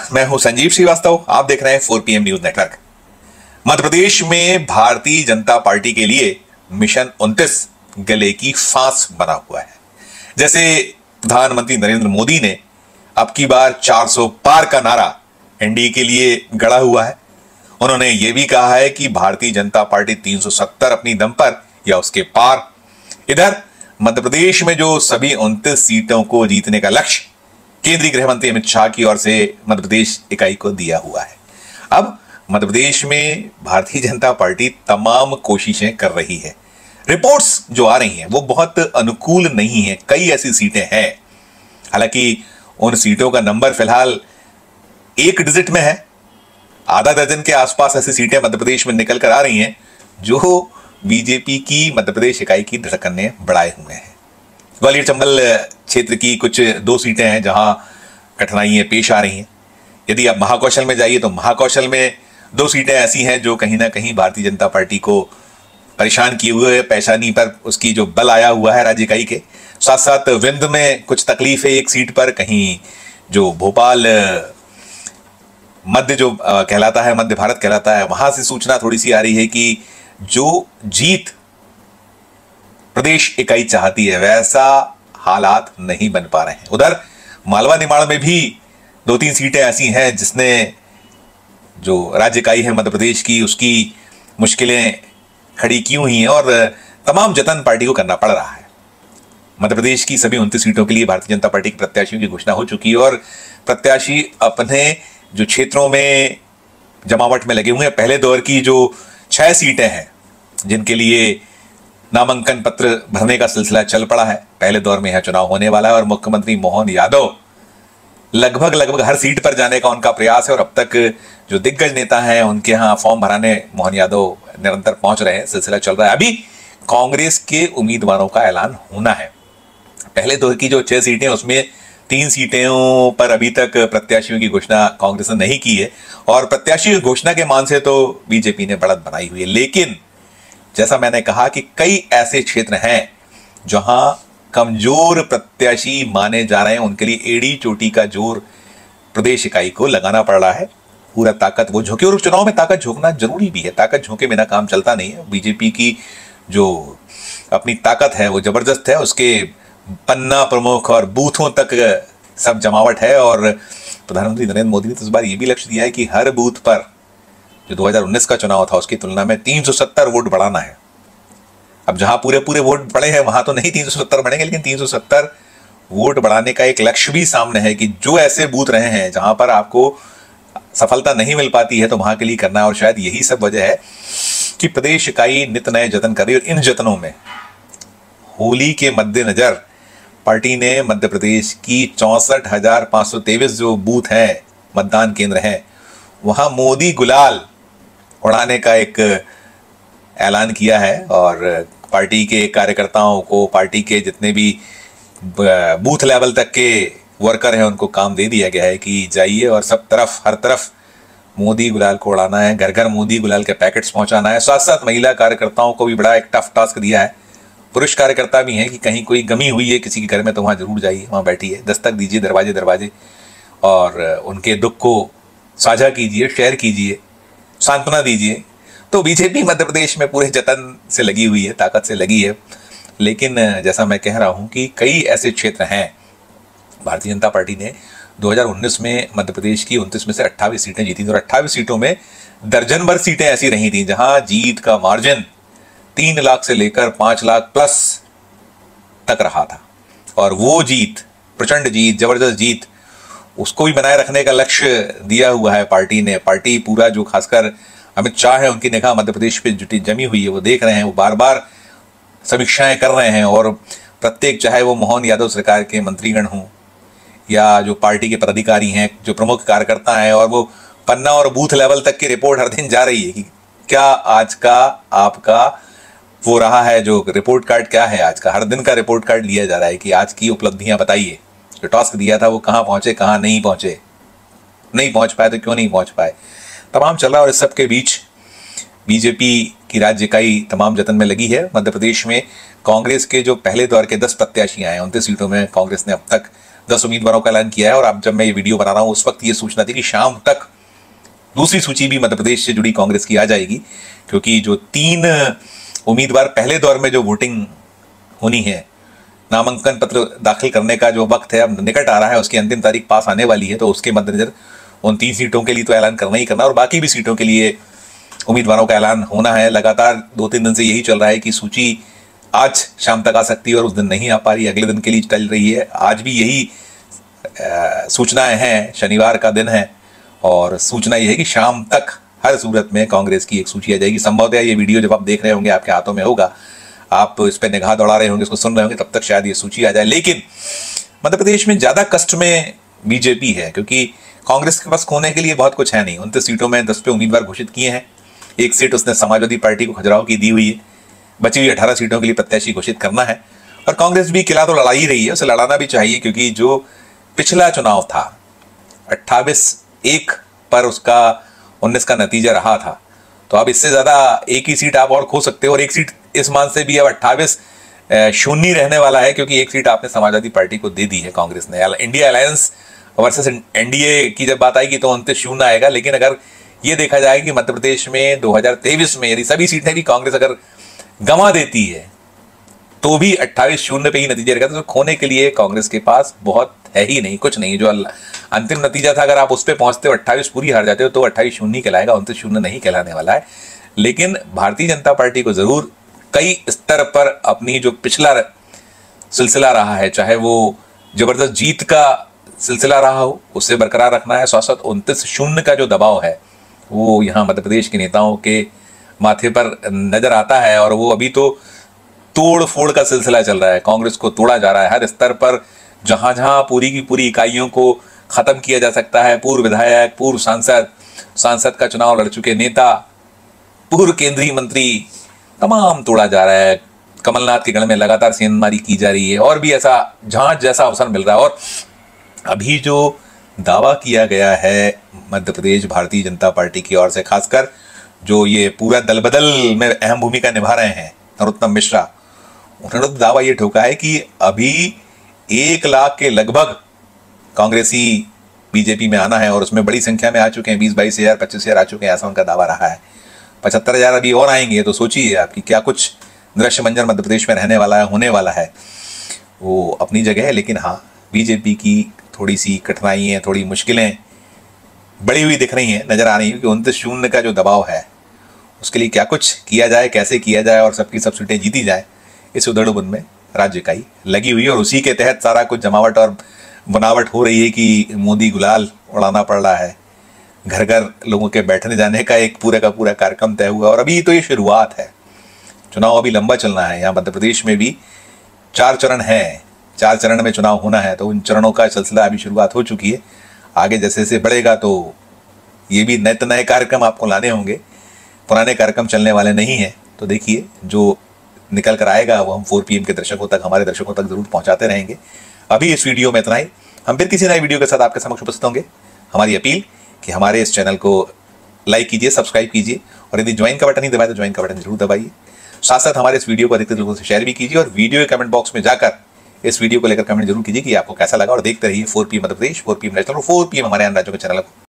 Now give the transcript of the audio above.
मैं हूं संजीव श्रीवास्तव। आप देख रहे हैं 4PM news network. Madhya Pradesh में भारतीय जनता पार्टी के लिए मिशन 29 गले की फांस बना हुआ है। जैसे प्रधानमंत्री नरेंद्र मोदी ने अब की बार 400 पार का नारा एनडीए के लिए गढ़ा हुआ है, उन्होंने ये भी कहा है कि भारतीय जनता पार्टी 370 अपनी दम पर या उसके पार। इधर मध्य प्रदेश में जो सभी 29 सीटों को जीतने का लक्ष्य केंद्रीय गृह मंत्री अमित शाह की ओर से मध्य प्रदेश इकाई को दिया हुआ है। अब मध्य प्रदेश में भारतीय जनता पार्टी तमाम कोशिशें कर रही है। रिपोर्ट्स जो आ रही हैं वो बहुत अनुकूल नहीं है। कई ऐसी सीटें हैं, हालांकि उन सीटों का नंबर फिलहाल 1 डिजिट में है। आधा दर्जन के आसपास ऐसी सीटें मध्य प्रदेश में निकल कर आ रही हैं जो बीजेपी की मध्य प्रदेश इकाई की धड़कन ने बढ़ाए हुए हैं। ग्वालियर चंबल क्षेत्र की कुछ 2 सीटें हैं जहां कठिनाइयां पेश आ रही हैं। यदि आप महाकौशल में जाइए तो महाकौशल में 2 सीटें ऐसी हैं जो कहीं ना कहीं भारतीय जनता पार्टी को परेशान किए हुए है। पेशानी पर उसकी जो बल आया हुआ है राज्य इकाई के साथ साथ विंध्य में कुछ तकलीफ है 1 सीट पर। कहीं जो भोपाल मध्य जो कहलाता है, मध्य भारत कहलाता है, वहां से सूचना थोड़ी सी आ रही है कि जो जीत प्रदेश इकाई चाहती है वैसा हालात नहीं बन पा रहे हैं। उधर मालवा निमाड़ में भी 2-3 सीटें ऐसी हैं जिसने जो राज्य इकाई है मध्य प्रदेश की उसकी मुश्किलें खड़ी की हुई हैं और तमाम जतन पार्टी को करना पड़ रहा है। मध्य प्रदेश की सभी 29 सीटों के लिए भारतीय जनता पार्टी के प्रत्याशियों की घोषणा हो चुकी है और प्रत्याशी अपने जो क्षेत्रों में जमावट में लगे हुए हैं। पहले दौर की जो 6 सीटें हैं जिनके लिए नामांकन पत्र भरने का सिलसिला चल पड़ा है, पहले दौर में यहां चुनाव होने वाला है और मुख्यमंत्री मोहन यादव लगभग हर सीट पर जाने का उनका प्रयास है और अब तक जो दिग्गज नेता हैं उनके यहां फॉर्म भराने मोहन यादव निरंतर पहुंच रहे हैं, सिलसिला चल रहा है। अभी कांग्रेस के उम्मीदवारों का ऐलान होना है। पहले दौर की जो 6 सीटें उसमें 3 सीटों पर अभी तक प्रत्याशियों की घोषणा कांग्रेस ने नहीं की है और प्रत्याशी की घोषणा के मान से तो बीजेपी ने बढ़त बनाई हुई है। लेकिन जैसा मैंने कहा कि कई ऐसे क्षेत्र हैं जहां कमजोर प्रत्याशी माने जा रहे हैं, उनके लिए एड़ी चोटी का जोर प्रदेश इकाई को लगाना पड़ रहा है। पूरा ताकत वो झोंके और चुनाव में ताकत झोंकना जरूरी भी है। ताकत झोंके बिना काम चलता नहीं है। बीजेपी की जो अपनी ताकत है वो जबरदस्त है, उसके पन्ना प्रमुख और बूथों तक सब जमावट है और प्रधानमंत्री नरेंद्र मोदी ने तो इस बार ये भी लक्ष्य दिया है कि हर बूथ पर जो 2019 का चुनाव था उसकी तुलना में 370 वोट बढ़ाना है। अब जहां पूरे वोट बढ़े हैं वहां तो नहीं 370 बढ़ेंगे, लेकिन 370 वोट बढ़ाने का एक लक्ष्य भी सामने है कि जो ऐसे बूथ रहे हैं जहां पर आपको सफलता नहीं मिल पाती है तो वहां के लिए करना है। और शायद यही सब वजह है कि प्रदेश इकाई नित नए जतन कर रही है और इन जतनों में होली के मद्देनजर पार्टी ने मध्य प्रदेश की 64,523 जो बूथ हैं, मतदान केंद्र हैं, वहां मोदी गुलाल उड़ाने का एक ऐलान किया है और पार्टी के कार्यकर्ताओं को, पार्टी के जितने भी बूथ लेवल तक के वर्कर हैं उनको काम दे दिया गया है कि जाइए और सब तरफ हर तरफ मोदी गुलाल को उड़ाना है, घर घर मोदी गुलाल के पैकेट्स पहुंचाना है। साथ साथ महिला कार्यकर्ताओं को भी बड़ा एक टफ टास्क दिया है। पुरुष कार्यकर्ता भी हैं कि कहीं कोई गमी हुई है किसी के घर में तो वहाँ जरूर जाइए, वहाँ बैठिए, दस्तक दीजिए दरवाजे और उनके दुख को साझा कीजिए, शेयर कीजिए, सांत्वना दीजिए। तो बीजेपी मध्य प्रदेश में पूरे जतन से लगी हुई है, ताकत से लगी है। लेकिन जैसा मैं कह रहा हूं कि कई ऐसे क्षेत्र हैं। भारतीय जनता पार्टी ने 2019 में मध्य प्रदेश की 29 में से 28 सीटें जीती थी और 28 सीटों में दर्जन भर सीटें ऐसी रही थी जहां जीत का मार्जिन 3 लाख से लेकर 5 लाख प्लस तक रहा था। और वो जीत, प्रचंड जीत, जबरदस्त जीत, उसको भी बनाए रखने का लक्ष्य दिया हुआ है पार्टी ने। पार्टी पूरा जो खासकर अमित शाह है उनकी निगाह मध्य प्रदेश पे जुटी जमी हुई है, वो देख रहे हैं, वो बार बार समीक्षाएं कर रहे हैं और प्रत्येक, चाहे वो मोहन यादव सरकार के मंत्रीगण हों या जो पार्टी के पदाधिकारी हैं, जो प्रमुख कार्यकर्ता हैं, और वो पन्ना और बूथ लेवल तक की रिपोर्ट हर दिन जा रही है कि क्या आज का आपका वो रहा है, जो रिपोर्ट कार्ड क्या है आज का। हर दिन का रिपोर्ट कार्ड लिया जा रहा है कि आज की उपलब्धियां बताइए, जो टास्क दिया था वो कहाँ पहुंचे, कहाँ नहीं पहुंचे, नहीं पहुंच पाए तो क्यों नहीं पहुंच पाए, तमाम चल रहा है। और इस सब के बीच बीजेपी की राज्य इकाई तमाम जतन में लगी है। मध्य प्रदेश में कांग्रेस के जो पहले दौर के 10 प्रत्याशी आए हैं, 29 सीटों में कांग्रेस ने अब तक 10 उम्मीदवारों का ऐलान किया है। और अब जब मैं ये वीडियो बना रहा हूं उस वक्त ये सूचना थी कि शाम तक दूसरी सूची भी मध्य प्रदेश से जुड़ी कांग्रेस की आ जाएगी, क्योंकि जो 3 उम्मीदवार पहले दौर में जो वोटिंग होनी है, नामांकन पत्र दाखिल करने का जो वक्त है अब निकट आ रहा है, उसकी अंतिम तारीख पास आने वाली है। तो उसके मद्देनजर उन 3 सीटों के लिए तो ऐलान करना ही करना, और बाकी भी सीटों के लिए उम्मीदवारों का ऐलान होना है। लगातार 2-3 दिन से यही चल रहा है कि सूची आज शाम तक आ सकती है और उस दिन नहीं आ पा रही, अगले दिन के लिए चल रही है। आज भी यही सूचनाएं हैं, शनिवार का दिन है और सूचना ये है कि शाम तक हर सूरत में कांग्रेस की एक सूची आ जाएगी। संभवतः ये वीडियो जब आप देख रहे होंगे आपके हाथों में होगा, आप इस पर निगाह दौड़ा रहे होंगे, इसको सुन रहे होंगे, तब तक शायद ये सूची आ जाए। लेकिन मध्य प्रदेश में ज्यादा कष्ट में बीजेपी है, क्योंकि कांग्रेस के पास खोने के लिए बहुत कुछ है नहीं। 29 सीटों में 10 पे उम्मीदवार घोषित किए हैं, 1 सीट उसने समाजवादी पार्टी को खजुराहो की दी हुई है, बची हुई 18 सीटों के लिए प्रत्याशी घोषित करना है। और कांग्रेस भी किला तो लड़ा ही रही है, उसे लड़ाना भी चाहिए, क्योंकि जो पिछला चुनाव था 28-1 पर उसका 19 का नतीजा रहा था, तो अब इससे ज्यादा एक ही सीट आप और खो सकते हो। और एक सीट इस मान से भी अब 28-0 रहने वाला है, क्योंकि एक सीट आपने समाजवादी पार्टी को दे दी है कांग्रेस ने। इंडिया अलायंस वर्सेस एनडीए की जब बात आएगी तो 29-0 आएगा। लेकिन अगर ये देखा जाए कि मध्य प्रदेश में 2023 में यदि सभी सीटें भी कांग्रेस अगर गंवा देती है तो भी 28-0 पे ही नतीजा रहेगा। तो खोने के लिए कांग्रेस के पास बहुत है ही नहीं, कुछ नहीं। जो अंतिम नतीजा था, अगर आप उस पर पहुंचते हो 28 पूरी हार जाते हो तो 28-0 कहलाएगा, 29-0 नहीं कहलाने वाला है। लेकिन भारतीय जनता पार्टी को जरूर कई स्तर पर अपनी जो पिछला सिलसिला रहा है, चाहे वो जबरदस्त जीत का सिलसिला रहा हो, उसे बरकरार रखना है। 29-0 का जो दबाव है वो यहाँ मध्य प्रदेश के नेताओं के माथे पर नजर आता है। और वो अभी तो तोड़ फोड़ का सिलसिला चल रहा है, कांग्रेस को तोड़ा जा रहा है हर स्तर पर। जहां जहां पूरी की पूरी इकाइयों को खत्म किया जा सकता है, पूर्व विधायक, पूर्व सांसद का चुनाव लड़ चुके नेता, पूर्व केंद्रीय मंत्री, तमाम तोड़ा जा रहा है। कमलनाथ के गढ़ में लगातार सेंधमारी की जा रही है, और भी ऐसा जहां जैसा अवसर मिल रहा है। और अभी जो दावा किया गया है मध्य प्रदेश भारतीय जनता पार्टी की ओर से, खासकर जो ये पूरा दल बदल में अहम भूमिका निभा रहे हैं नरोत्तम मिश्रा, उन्होंने तो दावा ये ठोका है कि अभी 1 लाख के लगभग कांग्रेसी बीजेपी में आना है, और उसमें बड़ी संख्या में आ चुके हैं, 20-22 हजार 25 हजार आ चुके हैं, ऐसा उनका दावा रहा है। 75 हजार अभी और आएंगे। तो सोचिए आपकी क्या कुछ दृश्य मंजर मध्य प्रदेश में रहने वाला है, होने वाला है। वो अपनी जगह है, लेकिन हाँ, बीजेपी की थोड़ी सी कठिनाइयाँ, थोड़ी मुश्किलें बड़ी हुई दिख रही हैं, नजर आ रही है कि 29-0 का जो दबाव है उसके लिए क्या कुछ किया जाए, कैसे किया जाए और सबकी सब सीटें जीती जाए, इस उधड़-बुन में राज्य इकाई लगी हुई है। और उसी के तहत सारा कुछ जमावट और बनावट हो रही है कि मोदी गुलाल उड़ाना पड़ रहा है, घर घर लोगों के बैठने जाने का एक पूरे का पूरा कार्यक्रम तय हुआ। और अभी तो ये शुरुआत है, चुनाव अभी लंबा चलना है। यहाँ मध्य प्रदेश में भी 4 चरण हैं, 4 चरण में चुनाव होना है, तो उन चरणों का सिलसिला अभी शुरुआत हो चुकी है। आगे जैसे जैसे बढ़ेगा तो ये भी नए कार्यक्रम आपको लाने होंगे, पुराने कार्यक्रम चलने वाले नहीं हैं। तो देखिए, जो निकल कर आएगा वो हम 4 PM के दर्शकों तक, हमारे दर्शकों तक जरूर पहुंचाते रहेंगे। अभी इस वीडियो में इतना ही, हम फिर किसी नए वीडियो के साथ आपके समक्ष उपस्थित होंगे। हमारी अपील कि हमारे इस चैनल को लाइक कीजिए, सब्सक्राइब कीजिए, और यदि ज्वाइन का बटन नहीं दबाए तो ज्वाइन का बटन जरूर दबाइए। साथ साथ हमारे इस वीडियो को अधिकतर लोगों से शेयर भी कीजिए, और वीडियो के कमेंट बॉक्स में जाकर इस वीडियो को लेकर कमेंट जरूर कीजिए कि आपको कैसा लगा। और देखते रहिए 4 PM Madhya Pradesh, 4 PM national और 4 PM हमारे अन्य राज्यों के चैनल को।